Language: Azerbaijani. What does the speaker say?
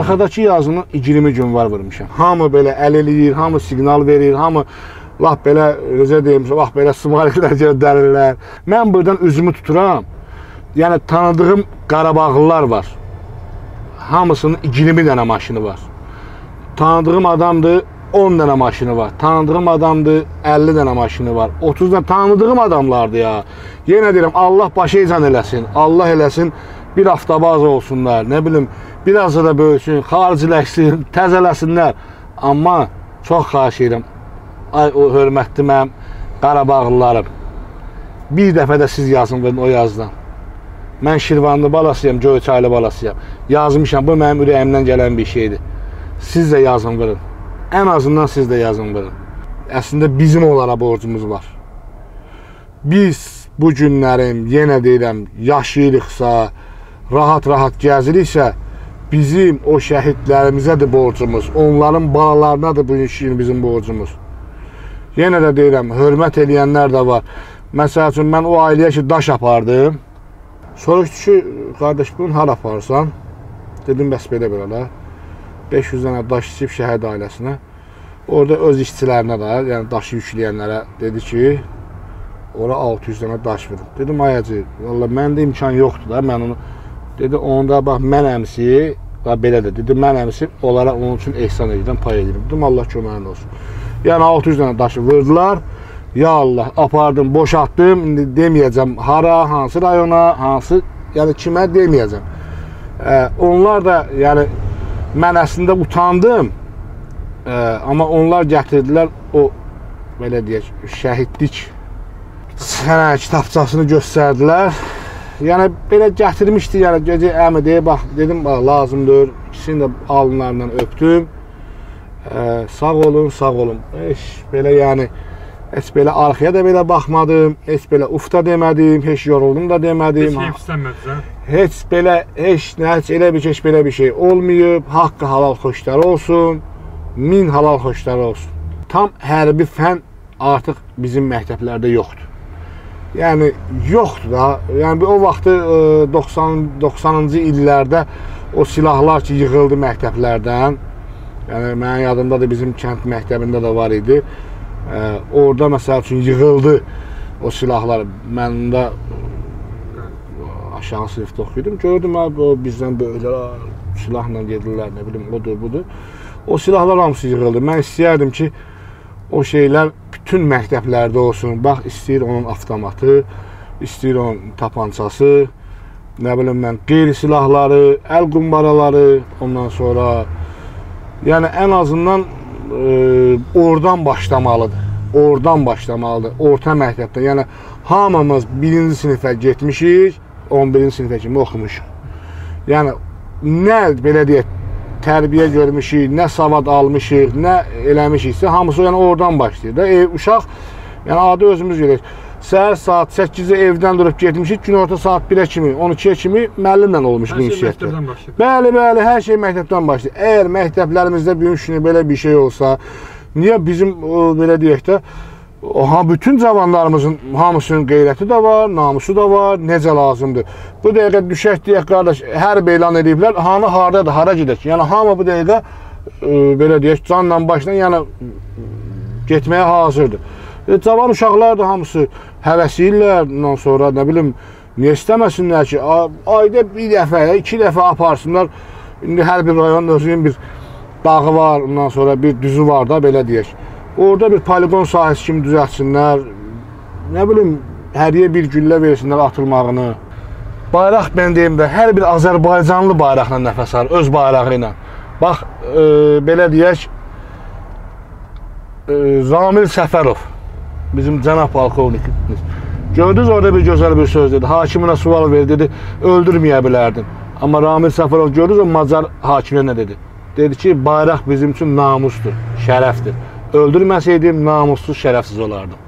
Arxadakı yazını 20 gün var vurmuşam. Hamı belə əl eləyir, hamı siqnal verir, hamı laf belə, necə deyim, laf belə smaliklər göndərirlər. Mən buradan üzümü tuturam. Yəni tanıdığım Qarabağlılar var. Hamısının 20 dənə maşını var. Tanıdığım adamdır, 10 dənə maşını var. Tanıdığım adamdır, 50 dənə maşını var. 30 dənə tanıdığım adamlardır ya. Yenə deyirəm, Allah başıcan eləsin. Allah eləsin, bir avtobaz olsunlar, nə bilim, biraz da böyüsün, xariciləşsin, təzələsinlər. Amma çox xahiş edirəm, ay o hörmətli mənim Qarabağlılarım, bir dəfə də siz yazın verin o yazdan. Mən Şirvanlı balasıyam, Göyçaylı balasıyam. Yazmışam, bu mənim ürəyimdən gələn bir şeydir. Siz də yazın verin. Ən azından siz də yazın verin. Əslində bizim onlara borcumuz var. Biz bu günlərim, yenə deyirəm, yaşayırıqsa, rahat-rahat gəziriksə, bizim o şəhidlərimizədir borcumuz. Onların balalarınadır bu işin bizim borcumuz. Yenə də deyirəm, hörmət eləyənlər də var. Məsəl üçün, mən o ailəyə ki, daş apardım. Soruşdu ki, qardaş, bunu hara aparırsan? Dedim, bəs belə da. 500 dənə daş içib şəhid ailəsinə. Orada öz işçilərinə də, yəni daşı yükləyənlərə dedi ki, ora 600 dənə daş verin. Dedim, ayacı, valla məndə imkan yoxdur da, mən onu... Dedi, onda bax, mən əmsi, belə də, dedi, mən əmsi, onlara onun üçün ehsan edirəm, pay edirəm. Dedim, Allah köməyin olsun. Yəni 600 dənə daşı vurdular. Ya Allah, apardım, boşaltdım, indi deməyəcəm hara, hansı rayona, hansı, yəni kimə deməyəcəm. Onlar da, yəni, mən əslində utandım, amma onlar gətirdilər o, belə deyək, şəhidlik sənə kitabçasını göstərdilər. Yəni, belə gətirmişdi, yəni, gecə əmi deyə, bax, dedim, bax, lazımdır, ikisini də alınlarından öpdüm. Sağ olun, sağ olun. Belə, yəni, heç belə arxaya da belə baxmadım, heç belə ufta demədim, heç yoruldum da demədim. Heç hepsənmədiniz, hə? Heç belə, heç elə bir şey, heç belə bir şey olmayıb. Haqqı halal xoşları olsun, min halal xoşları olsun. Tam hərbi fən artıq bizim məktəblərdə yoxdur. Yəni, yoxdur da. Yəni, o vaxtı 90-cı illərdə o silahlar ki, yığıldı məktəblərdən. Yəni, mənim yadımdadır, bizim kənd məktəbində də var idi. Orada, məsəl üçün, yığıldı o silahlar. Mən də aşağı sinifdə oxuyordum. Gördüm, bizdən böyle silahla gedirlər, nə bilim, odur, budur. O silahlar hamısı yığıldı. Mən istəyərdim ki, o şeylər bütün məktəblərdə olsun. Bax, istəyir onun avtomatı, istəyir onun tapançası, nə bilim mən, qeyri silahları, əl qumbaraları, ondan sonra, yəni ən azından oradan başlamalıdır. Oradan başlamalıdır, orta məktəbdə. Yəni, hamımız 1-ci sinifə getmişik, 11-ci sinifə kimi oxumuşuq. Yəni, nə, belə deyək, tərbiyə görmüşük, nə savad almışıq, nə eləmişiksə, hamısı yəni oradan başlayır da. Uşaq, yəni adı özümüz görək. Səhər saat 8-də evdən durub getmişik, gün orta saat 1-ə kimi, 12-yə kimi müəllimlə olmuşuq ünsiyyətdə. Hər şey məktəbdən başlayır. Bəli, bəli, hər şey məktəbdən başlayır. Əgər məktəblərimizdə bir gün belə bir şey olsa, niyə bizim, belə deyək də, bütün cavanlarımızın hamısının qeyrəti də var, namusu da var, necə lazımdır. Bu dəqiqə düşək deyək, qardaş, hər elan ediblər, hanı haradadır, hara gedək. Yəni, hamı bu dəqiqə, belə deyək, canla başla, yəni, getməyə hazırdır. Cavan uşaqlar da hamısı həvəsliyirlər, ondan sonra, nə bilim, niyə istəməsinlər ki, ayda bir dəfə, 2 dəfə aparsınlar. İndi hər bir rayonun özünün bir dağı var, ondan sonra bir düzü var da, belə deyək. Orada bir poligon sahəsi kimi düzəltsinlər, nə bilim, həriyə bir güllə versinlər atılmağını. Bayraq, mən deyim də, hər bir Azərbaycanlı bayraqla nəfəs alır, öz bayrağı ilə. Bax, belə deyək, Ramil Səfərov, bizim cənab polkovnikimiz. Gördünüz, orada bir gözəl bir söz dedi, hakiminə sual verdi, dedi, öldürməyə bilərdin. Amma Ramil Səfərov gördünüz, o Macar hakiminə nə dedi? Dedi ki, bayraq bizim üçün namusdur, şərəfdir. Öldürməsəydim, namussuz, şərəfsiz olardım.